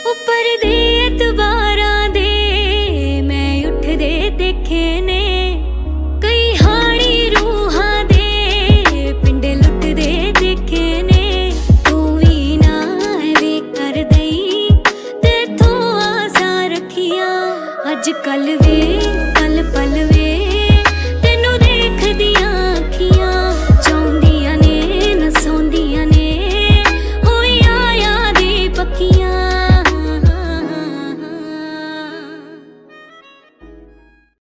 उपर दे एतबारां दे मैं उठदे देखे ने, कई हाड़ी रूहां दे पिंड लुटदे देखे ने। तू भी ना वे कर दई तेथों आसां रखियां, अज कल वे पल पल वे